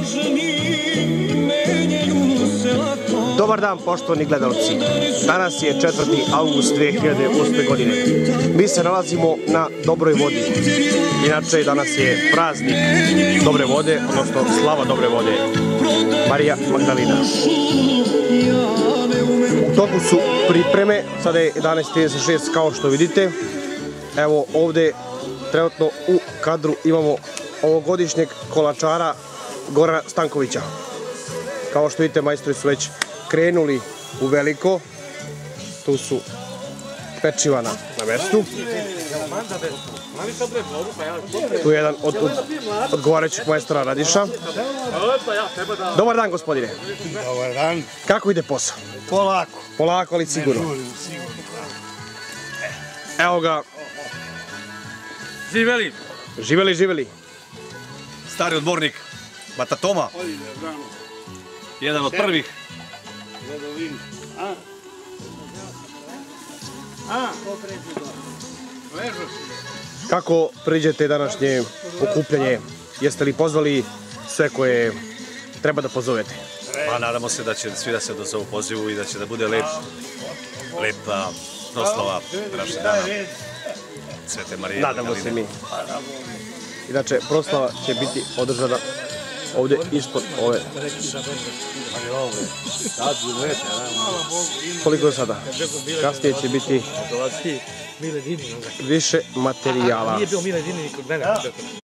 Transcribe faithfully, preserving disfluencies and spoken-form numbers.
Dobar dan, poštovani gledalci. Danas je četvrti avgust dve hiljade osme godine. Mi se nalazimo na Dobroj vodi. Inače, danas je praznik Dobre vode, odnosno slava Dobre vode. Marija Magdalena. U toku su pripreme, sada je jedanaest trideset šest kao što vidite. Evo ovde trenutno u kadru imamo ovogodišnjeg kolačara Gorana Stankovića. Kao što vidite, majstori su već krenuli u veliko. Tu su pečiva na mestu. Tu je jedan od odgovarajućih majstora Radiša. Dobar dan, gospodine. Dobar dan. Kako ide posao? Polako. Polako, ali sigurno. Evo ga. Živeli. Živeli, živeli. Stari odbornik Bata Toma. Jedan od prvih. Kako priđete današnje okupljanje? Jeste li pozvali sve koje treba da pozovete? Pa nadamo se da će svi da se odazovu pozivu i da će da bude lep, lepa proslava današnjeg dana Svete Marije Magdalene. Nadamo se mi. Inače, proslava će biti održana ovde ispod ove. Koliko je sada? Kasnije će biti više materijala.